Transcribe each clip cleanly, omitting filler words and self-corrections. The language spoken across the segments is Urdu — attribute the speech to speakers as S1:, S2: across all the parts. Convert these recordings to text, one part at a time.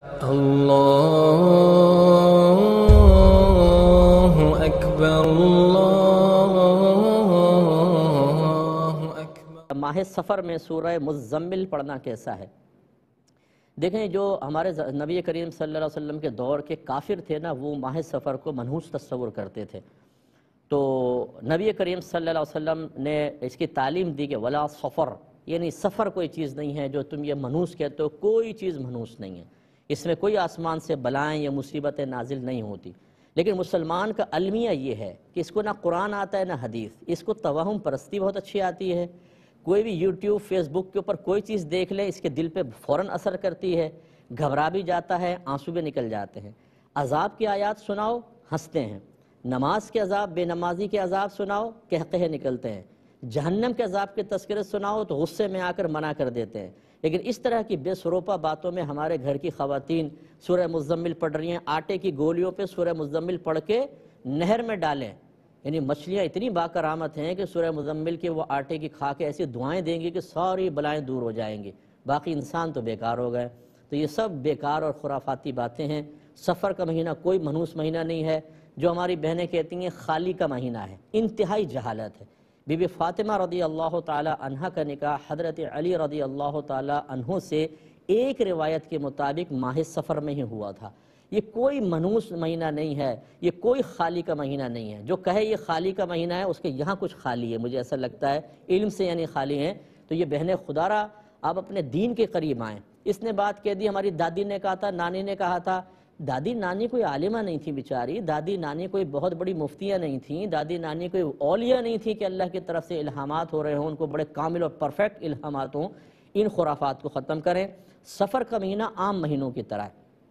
S1: اللہ اکبر اللہ اکبر۔
S2: ماہ سفر میں سورہ مزمل پڑھنا کیسا ہے؟ دیکھیں، جو ہمارے نبی کریم صلی اللہ علیہ وسلم کے دور کے کافر تھے نا، وہ ماہ سفر کو منحوس تصور کرتے تھے۔ تو نبی کریم صلی اللہ علیہ وسلم نے اس کی تعلیم دی کہ ولا سفر، یعنی سفر کوئی چیز نہیں ہے جو تم یہ منحوس کہتے ہو، کوئی چیز منحوس نہیں ہے، اس میں کوئی آسمان سے بلائیں یا مصیبتیں نازل نہیں ہوتی۔ لیکن مسلمان کا المیہ یہ ہے کہ اس کو نہ قرآن آتا ہے نہ حدیث، اس کو توہم پرستی بہت اچھی آتی ہے۔ کوئی بھی یوٹیوب فیس بک کے اوپر کوئی چیز دیکھ لے، اس کے دل پہ فوراً اثر کرتی ہے، گھبرا بھی جاتا ہے، آنسو بھی نکل جاتے ہیں۔ عذاب کی آیات سناؤ، ہنستے ہیں۔ نماز کے عذاب، بے نمازی کے عذاب سناؤ، قہقہے نکلتے ہیں۔ جہنم کے عذاب کے تذکرے سناؤ تو غصے میں آ کر منع کر دیتے ہیں۔ لیکن اس طرح کی بے سروپا باتوں میں ہمارے گھر کی خواتین سورہ مزمل پڑھ رہی ہیں، آٹے کی گولیوں پہ سورہ مزمل پڑھ کے نہر میں ڈالیں، یعنی مچھلیاں اتنی باکرامت ہیں کہ سورہ مزمل کے وہ آٹے کی کھا کے ایسی دعائیں دیں گی کہ ساری بلائیں دور ہو جائیں گی، باقی انسان تو بیکار ہو گئے۔ تو یہ سب بیکار اور خرافاتی باتیں ہیں۔ سفر کا مہینہ کوئی منحوس مہینہ نہیں ہے۔ جو ہماری بہنیں کہتی ہیں خالی کا مہینہ ہے، انتہائی جہالت ہے۔ بی بی فاطمہ رضی اللہ تعالی عنہ کا نکاح حضرت علی رضی اللہ تعالی عنہ سے ایک روایت کے مطابق ماہ سفر میں ہی ہوا تھا۔ یہ کوئی منحوس مہینہ نہیں ہے، یہ کوئی خالی کا مہینہ نہیں ہے۔ جو کہے یہ خالی کا مہینہ ہے، اس کے یہاں کچھ خالی ہے، مجھے ایسا لگتا ہے، علم سے یعنی خالی ہیں۔ تو یہ بہنیں خدا را آپ اپنے دین کے قریب آئیں۔ اس نے بات کہہ دی، ہماری دادی نے کہا تھا، نانی نے کہا تھا۔ دادی نانی کوئی عالمہ نہیں تھی بیچاری، دادی نانی کوئی بہت بڑی مفتیاں نہیں تھیں، دادی نانی کوئی اولیاء نہیں تھی کہ اللہ کی طرف سے الہامات ہو رہے ہوں، ان کو بڑے کامل اور پرفیکٹ الہامات ہوں۔ ان خرافات کو ختم کریں۔ سفر کا مہینہ عام مہینوں کی طرح ہے۔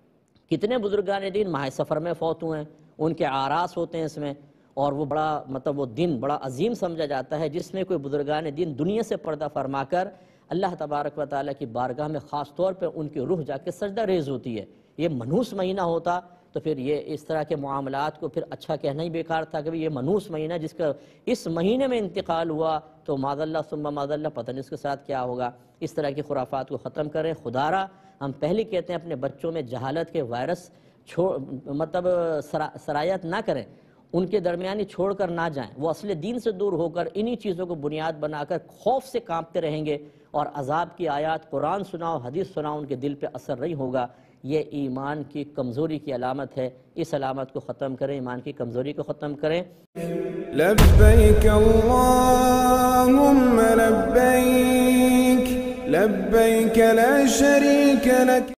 S2: کتنے بزرگان دین ماہ سفر میں فوت ہوئے ہیں، ان کے اعراس ہوتے ہیں اس میں، اور وہ بڑا وہ دن بڑا عظیم سمجھا جاتا ہے جس میں کوئی بزرگان دین دنیا سے پردہ فرما کر اللہ تبارک و تعالیٰ کی بارگاہ میں خاص طور پہ ان کی روح جا کے سجدہ ریز ہوتی ہے۔ یہ منحوس مہینہ ہوتا تو پھر یہ اس طرح کے معاملات کو پھر اچھا کہنا ہی بیکار تھا کہ یہ منحوس مہینہ جس کا اس مہینے میں انتقال ہوا تو معاذ اللہ ثم معاذ اللہ پتہ نہیں اس کے ساتھ کیا ہوگا۔ اس طرح کی خرافات کو ختم کریں۔ خدا را ہم پہلے کہتے ہیں اپنے بچوں میں جہالت کے وائرس سرایت نہ کریں، ان کے درمیانی چھوڑ کر نہ جائیں۔ وہ اصل دین سے دور ہو کر انہی چیزوں کو بنیاد بنا کر خوف سے کانپتے رہیں گے، اور عذاب کی آیات قرآن سناؤ، حدیث سناؤ، ان کے دل پہ اثر نہیں ہوگا۔ یہ ایمان کی کمزوری کی علامت ہے۔ اس علامت کو ختم کریں، ایمان کی کمزوری کو ختم کریں۔
S1: لبیک اللہم لبیک، لبیک لا شریک لک۔